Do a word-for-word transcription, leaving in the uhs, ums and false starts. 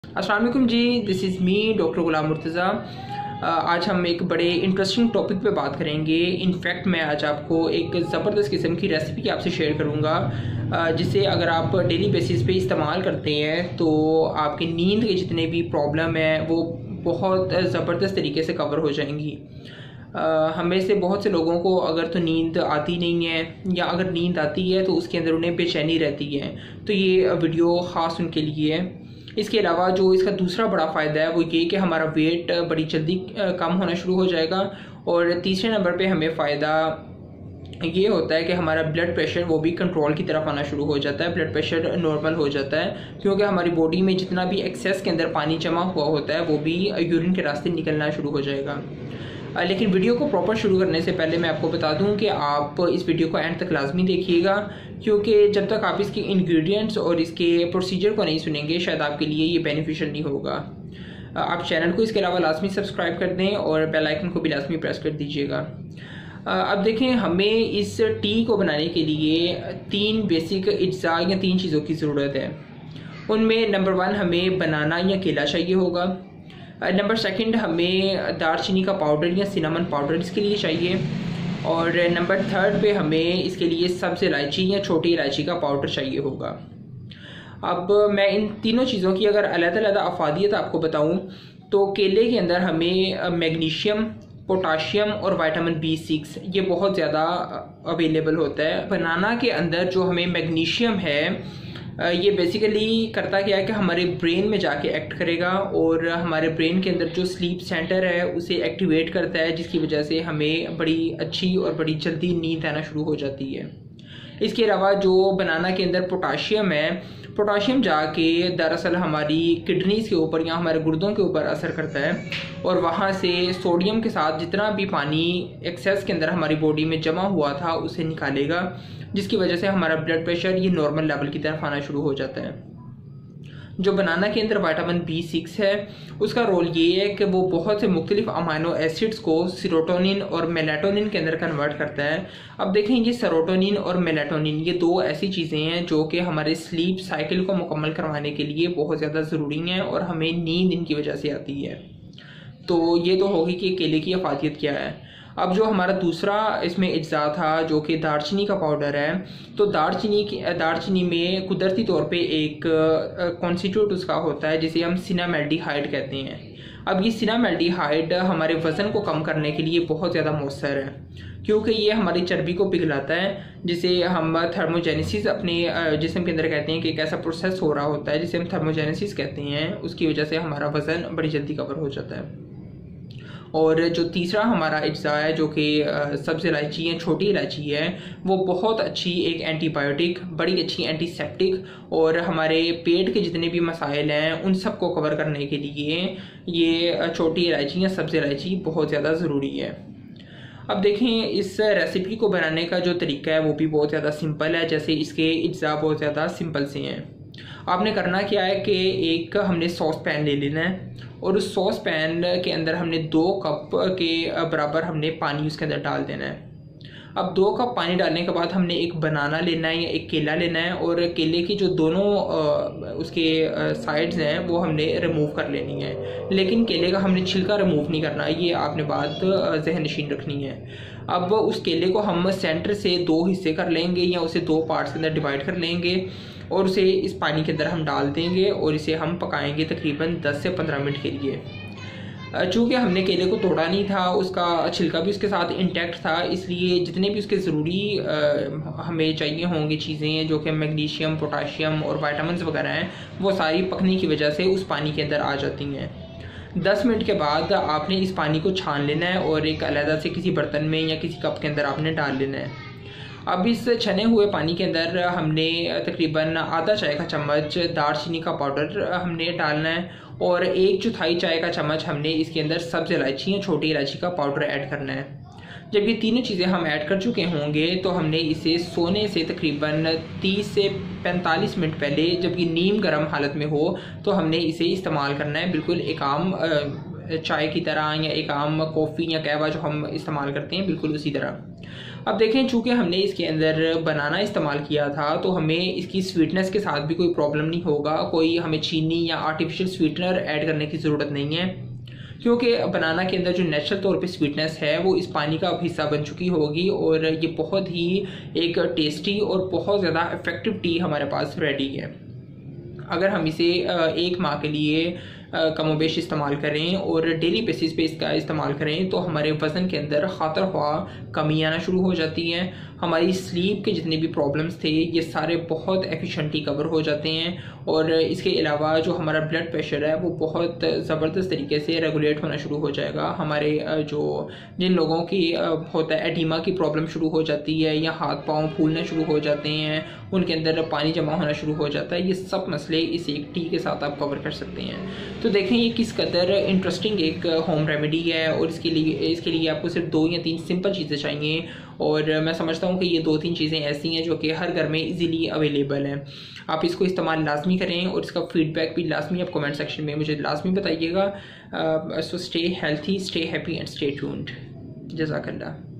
अस्सलाम वालेकुम जी, this is me doctor Ghulam Murtaza. आज हम एक बड़े इंटरेस्टिंग टॉपिक पे बात करेंगे। इनफैक्ट मैं आज आपको एक ज़बरदस्त किस्म की रेसिपी आपसे शेयर करूँगा, जिसे अगर आप डेली बेसिस पे इस्तेमाल करते हैं तो आपकी नींद के जितने भी प्रॉब्लम हैं वो बहुत ज़बरदस्त तरीके से कवर हो जाएंगी। Uh, हमें से बहुत से लोगों को अगर तो नींद आती नहीं है या अगर नींद आती है तो उसके अंदर उन्हें बेचैनी रहती है, तो ये वीडियो ख़ास उनके लिए है। इसके अलावा जो इसका दूसरा बड़ा फ़ायदा है वो ये कि हमारा वेट बड़ी जल्दी कम होना शुरू हो जाएगा। और तीसरे नंबर पे हमें फ़ायदा ये होता है कि हमारा ब्लड प्रेशर वो भी कंट्रोल की तरफ आना शुरू हो जाता है, ब्लड प्रेशर नॉर्मल हो जाता है, क्योंकि हमारी बॉडी में जितना भी एक्सेस के अंदर पानी जमा हुआ होता है वो भी यूरिन के रास्ते निकलना शुरू हो जाएगा। लेकिन वीडियो को प्रॉपर शुरू करने से पहले मैं आपको बता दूं कि आप इस वीडियो को एंड तक लाजमी देखिएगा, क्योंकि जब तक आप इसके इंग्रेडिएंट्स और इसके प्रोसीजर को नहीं सुनेंगे शायद आपके लिए ये बेनिफिशियल नहीं होगा। आप चैनल को इसके अलावा लाजमी सब्सक्राइब कर दें और बेल आइकन को भी लाजमी प्रेस कर दीजिएगा। अब देखें, हमें इस टी को बनाने के लिए तीन बेसिक अज्जा या तीन चीज़ों की ज़रूरत है। उनमें नंबर वन हमें बनाना या केला चाहिए होगा। नंबर सेकंड हमें दारचीनी का पाउडर या सिनामन पाउडर इसके लिए चाहिए। और नंबर थर्ड पे हमें इसके लिए सब्ज़ इलायची या छोटी इलायची का पाउडर चाहिए होगा। अब मैं इन तीनों चीज़ों की अगर अलग-अलग अफादियत आपको बताऊं तो केले के अंदर हमें मैग्नीशियम, पोटाशियम और विटामिन बी सिक्स ये बहुत ज़्यादा अवेलेबल होता है। बनाना के अंदर जो हमें मैग्नीशियम है ये बेसिकली करता क्या है कि हमारे ब्रेन में जाके एक्ट करेगा और हमारे ब्रेन के अंदर जो स्लीप सेंटर है उसे एक्टिवेट करता है, जिसकी वजह से हमें बड़ी अच्छी और बड़ी जल्दी नींद आना शुरू हो जाती है। इसके अलावा जो बनाना के अंदर पोटाशियम है, पोटाशियम जाके दरअसल हमारी किडनीज के ऊपर या हमारे गुर्दों के ऊपर असर करता है और वहाँ से सोडियम के साथ जितना भी पानी एक्सेस के अंदर हमारी बॉडी में जमा हुआ था उसे निकालेगा, जिसकी वजह से हमारा ब्लड प्रेशर ये नॉर्मल लेवल की तरफ आना शुरू हो जाता है। जो बनाना के अंदर विटामिन बी सिक्स है उसका रोल ये है कि वो बहुत से मुख्तलिफ अमाइनो एसिड्स को सेरोटोनिन और मेलाटोनिन के अंदर कन्वर्ट करता है। अब देखें, ये सेरोटोनिन और मेलाटोनिन ये दो ऐसी चीज़ें हैं जो कि हमारे स्लीप साइकिल को मुकम्मल करवाने के लिए बहुत ज़्यादा ज़रूरी हैं और हमें नींद इनकी वजह से आती है। तो ये तो होगी कि केले की अफादियत क्या है। अब जो हमारा दूसरा इसमें अज्जा था जो कि दारचीनी का पाउडर है, तो दारचीनी की दारचीनी में कुदरती तौर पे एक कॉन्स्टिट्यूट उसका होता है जिसे हम सिनामेल्डिहाइड कहते हैं। अब ये सिनामेल्डिहाइड हमारे वज़न को कम करने के लिए बहुत ज़्यादा मौसर है, क्योंकि ये हमारी चर्बी को पिघलाता है, जिसे हम थर्मोजेनेसिस अपने जिस्म के अंदर कहते हैं कि एक ऐसा प्रोसेस हो रहा होता है जिसे हम थर्मोजेनेसिस कहते हैं। उसकी वजह से हमारा वज़न बड़ी जल्दी कवर हो जाता है। और जो तीसरा हमारा अज्जा है जो कि सब्ज़ इलायची या छोटी इलायची है, वो बहुत अच्छी एक एंटीबायोटिक, बड़ी अच्छी एंटीसेप्टिक और हमारे पेट के जितने भी मसाइल हैं उन सब को कवर करने के लिए ये छोटी इलायची या सब्ज़ इलायची बहुत ज़्यादा ज़रूरी है। अब देखें, इस रेसिपी को बनाने का जो तरीका है वो भी बहुत ज़्यादा सिंपल है, जैसे इसके अज्जा बहुत ज़्यादा सिंपल से हैं। आपने करना क्या है कि एक हमने सॉस पैन ले लेना है और उस सॉस पैन के अंदर हमने दो कप के बराबर हमने पानी उसके अंदर डाल देना है। अब दो कप पानी डालने के बाद हमने एक बनाना लेना है या एक केला लेना है और केले की जो दोनों उसके साइड्स हैं वो हमने रिमूव कर लेनी है, लेकिन केले का हमने छिलका रिमूव नहीं करना, ये आपने बात जहन नशीन रखनी है। अब उस केले को हम सेंटर से दो हिस्से कर लेंगे या उसे दो पार्ट्स के अंदर डिवाइड कर लेंगे और उसे इस पानी के अंदर हम डाल देंगे और इसे हम पकाएंगे तकरीबन दस से पंद्रह मिनट के लिए। चूँकि हमने केले को तोड़ा नहीं था, उसका छिलका भी उसके साथ इंटैक्ट था, इसलिए जितने भी उसके ज़रूरी हमें चाहिए होंगे चीज़ें जो कि मैग्नीशियम, पोटाशियम और विटामिन्स वगैरह हैं वो सारी पकने की वजह से उस पानी के अंदर आ जाती हैं। दस मिनट के बाद आपने इस पानी को छान लेना है और एक अलग से किसी बर्तन में या किसी कप के अंदर आपने डाल लेना है। अब इस छने हुए पानी के अंदर हमने तकरीबन आधा चाय का चम्मच दारचीनी का पाउडर हमने डालना है और एक चौथाई चाय का चम्मच हमने इसके अंदर सब्ज़ इलायची या छोटी इलायची का पाउडर ऐड करना है। जब ये तीनों चीज़ें हम ऐड कर चुके होंगे तो हमने इसे सोने से तकरीबन तीस से पैंतालीस मिनट पहले, जब ये नीम गर्म हालत में हो, तो हमने इसे इस्तेमाल करना है, बिल्कुल एक आम चाय की तरह या एक आम कॉफ़ी या कहवा जो हम इस्तेमाल करते हैं बिल्कुल उसी तरह। अब देखें, चूँकि हमने इसके अंदर बनाना इस्तेमाल किया था तो हमें इसकी स्वीटनेस के साथ भी कोई प्रॉब्लम नहीं होगा, कोई हमें चीनी या आर्टिफिशियल स्वीटनर ऐड करने की ज़रूरत नहीं है, क्योंकि बनाना के अंदर जो नेचुरल तौर पे स्वीटनेस है वो इस पानी का हिस्सा बन चुकी होगी और ये बहुत ही एक टेस्टी और बहुत ज़्यादा इफ़ेक्टिव टी हमारे पास रेडी है। अगर हम इसे एक माह के लिए कमोबेश इस्तेमाल करें और डेली बेसिस पे इसका इस्तेमाल करें तो हमारे वज़न के अंदर खातर ख्वाह कमी आना शुरू हो जाती है। हमारी स्लीप के जितने भी प्रॉब्लम्स थे ये सारे बहुत एफिशिएंटली कवर हो जाते हैं और इसके अलावा जो हमारा ब्लड प्रेशर है वो बहुत ज़बरदस्त तरीके से रेगुलेट होना शुरू हो जाएगा। हमारे जो जिन लोगों की होता है एडीमा की प्रॉब्लम शुरू हो जाती है या हाथ पाँव फूलने शुरू हो जाते हैं, उनके अंदर पानी जमा होना शुरू हो जाता है, ये सब मसले इस एक टी के साथ आप कवर कर सकते हैं। तो देखें ये किस कदर इंटरेस्टिंग एक होम रेमेडी है और इसके लिए इसके लिए आपको सिर्फ दो या तीन सिंपल चीज़ें चाहिए और मैं समझता हूँ कि ये दो तीन चीज़ें ऐसी हैं जो कि हर घर में इजीली अवेलेबल हैं। आप इसको इस्तेमाल लाजमी करें और इसका फीडबैक भी लाजमी आप कमेंट सेक्शन में मुझे लाजमी बताइएगा। So stay healthy, stay happy and stay tuned. जज़ाकल्लाह।